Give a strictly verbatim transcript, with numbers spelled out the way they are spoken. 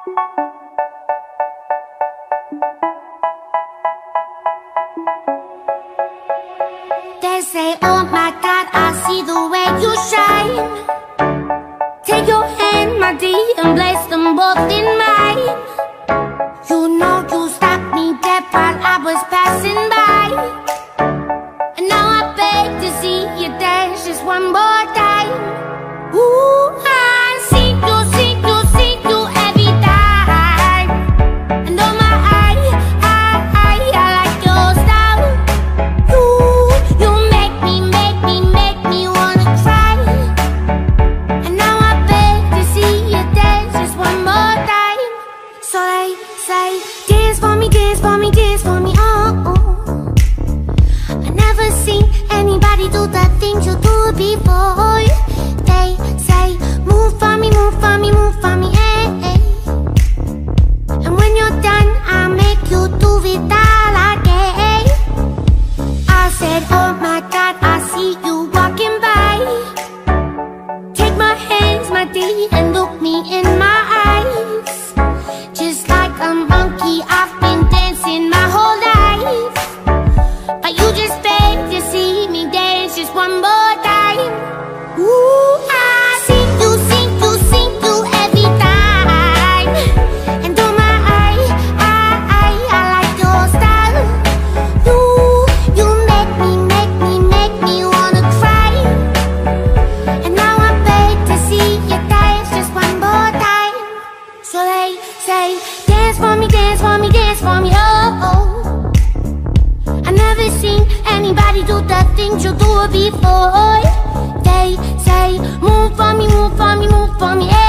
They say, oh my God, I see the way you shine. Take your hand, my dear, and place them both in mine. You know you stopped me dead while I was passing by. And now I beg to see you dance just one more time. Ooh, I see you, see you, see you every time. And oh my, I, I, I, I like your style. You, you make me, make me, make me wanna cry. And now I beg to see you dance just one more time. So they say, dance for me, dance for me, dance for me, oh, oh. I never seen anybody do the things you do before. They say, move for me, move for me, move for me, eh, eh. And when you're done, I'll make you do it all again. I said, oh my God, I see you walking by. Take my hands, my dear, and look me in my eyes. Just like a monkey, I've been dancing my whole life. But you just beg to see me dance just one more time. Ooh, I see you, see you, see you every time. And oh my, I, I, I, I like your style. You, you make me, make me, make me wanna cry. And now I beg to see you dance just one more time. So they say, dance for me, dance for me, dance for me, oh, oh. I never seen anybody do the things you do before. They say, move for me, move for me, move for me, eh.